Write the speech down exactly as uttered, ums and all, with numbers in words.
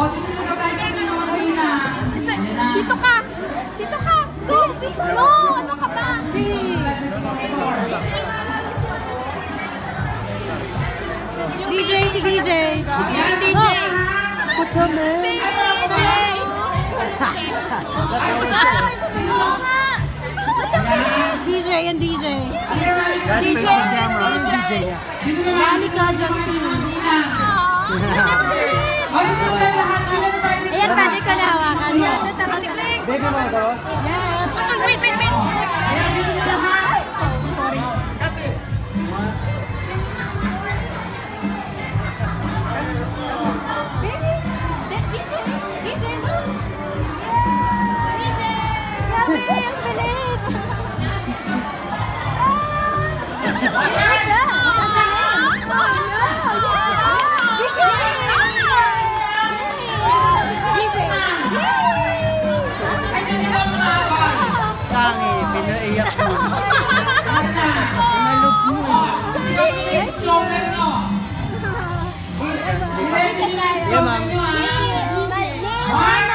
O, dito na daw tayo sa inyo mga Rina. Dito ka! Dito ka! Go! No! Ano ka ba? D J, si D J. Ayan, D J. What's up, man? D J and D J. D J. D J. Dito naman, dito naman sa mga Rina. O, dito na tayo lahat. Dito na tayo dito. Ayan, pwede ko na hawakan. Baby mo ito? Yes! Wait, wait, wait! Ayan, dito na lahat. Tangi, pinaiyak mo. Pinalog mo. Ikaw na yung slogan nyo. I-ready nyo na yung slogan nyo, ha? One,